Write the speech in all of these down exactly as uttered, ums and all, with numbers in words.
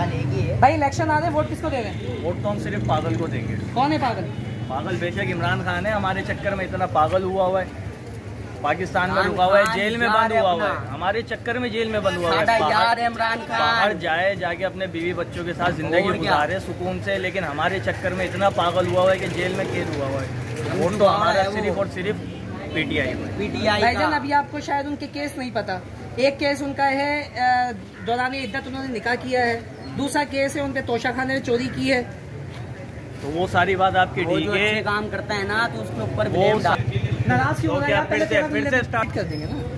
भाई इलेक्शन आ रहे हैं, वोट किसको दे रहे हैं? वोट तो हम सिर्फ पागल को देंगे। कौन है पागल? पागल बेशक इमरान खान है, हमारे चक्कर में इतना पागल हुआ हुआ है, पाकिस्तान में रुका हुआ है, जेल में बंद हुआ हुआ है, हमारे चक्कर में जेल में बंद हुआ है। यार इमरान खान बाहर जाए, जाके अपने बीवी बच्चों के साथ जिंदगी गुजारे सुकून से, लेकिन हमारे चक्कर में इतना पागल हुआ हुआ है कि जेल में कैद हुआ हुआ है। वोट तो हमारा सिर्फ और सिर्फ पीटीआई को। पीटीआई भाईजान अभी आपको शायद उनके केस नहीं पता। एक केस उनका है दौरान इद्दत उन्होंने निकाह किया है, दूसरा केस है उनके तोशाखाने में चोरी की है। तो वो सारी बात आपकी ठीक है, काम करता है ना, तो उसके ऊपर नाराज क्यों हो रहा है? फिर से फिर से स्टार्ट कर देंगे ना।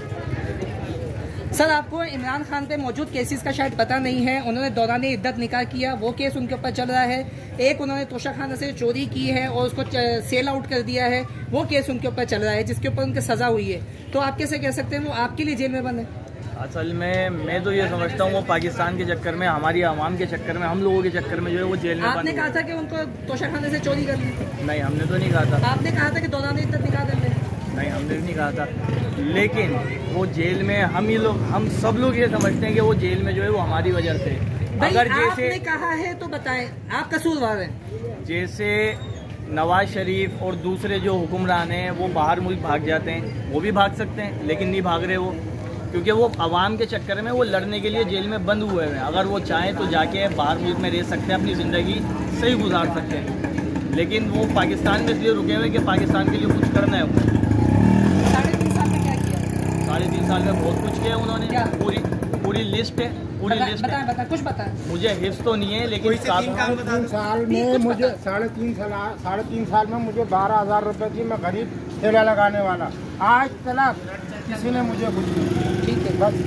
सर आपको इमरान खान पे मौजूद केसेस का शायद पता नहीं है। उन्होंने दौरान इद्दत निकाह किया, वो केस उनके ऊपर चल रहा है। एक उन्होंने तोशाखाना से चोरी की है और उसको सेल आउट कर दिया है, वो केस उनके ऊपर चल रहा है, जिसके ऊपर उनकी सजा हुई है। तो आप कैसे कह सकते हैं वो आपके लिए जेल में बंद है? असल में मैं तो ये समझता हूँ वो पाकिस्तान के चक्कर में, हमारी आवाम के चक्कर में, हम लोगों के चक्कर में जो है वो जेल में बंद। आपने कहा था कि उनको तोशाखाने से चोरी कर ली? नहीं, हमने तो नहीं कहा था। आपने कहा था कि दौरान इद्दत निकाह कर ले? नहीं, हमने भी नहीं कहा था। लेकिन वो जेल में हम ये लोग हम सब लोग ये समझते हैं कि वो जेल में जो है वो हमारी वजह से। अगर जैसे आपने कहा है तो बताएं, आप कसूरवार हैं। जैसे नवाज शरीफ और दूसरे जो हुक्मरान हैं वो बाहर मुल्क भाग जाते हैं, वो भी भाग सकते हैं, लेकिन नहीं भाग रहे वो, क्योंकि वो अवाम के चक्कर में वो लड़ने के लिए जेल में बंद हुए हैं। अगर वो चाहें तो जाके बाहर मुल्क में रह सकते हैं, अपनी ज़िंदगी सही गुजार सकते हैं, लेकिन वो पाकिस्तान में इसलिए रुके हुए कि पाकिस्तान के लिए कुछ करना है उन्हें। साढ़े तीन साल में क्या किया? साढ़े तीन साल में बहुत कुछ किया उन्होंने। पूरी पूरी लिस्ट है, पूरी बता, लिस्ट बता, है। बता, कुछ बता। मुझे हिफ्स तो नहीं है, लेकिन तीन साल में मुझे साढ़े तीन साल साढ़े तीन साल में मुझे बारह हजार रुपए की, मैं गरीब ठेला लगाने वाला, आज तक किसी ने मुझे कुछ नहीं। ठीक है, बस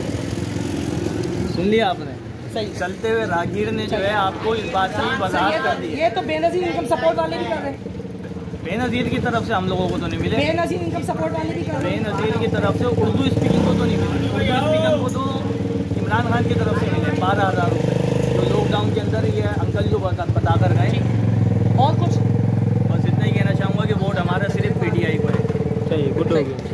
सुन लिया आपने। सही। चलते हुए राहगीर ने जो है आपको इस बात की वजाहत कर दी। ये तो बेनजीर इनकम सपोर्ट वाले भी कर रहे हैं। बेनजीर की तरफ से हम लोगों को तो नहीं मिले। बेनजीर इनकम सपोर्ट वाले भी कर रहे हैं। बेनजीर की तरफ से उर्दू स्पीकिंग को तो नहीं मिले। उर्दू स्पीकिंग को तो इमरान खान की तरफ से मिले बारह हज़ार रुपये, जो लॉकडाउन के अंदर ये अंकल जो बता कर गए। और कुछ बस इतना ही कहना चाहूँगा कि वोट हमारा सिर्फ पीटीआई को है। सही, गुड हो गया।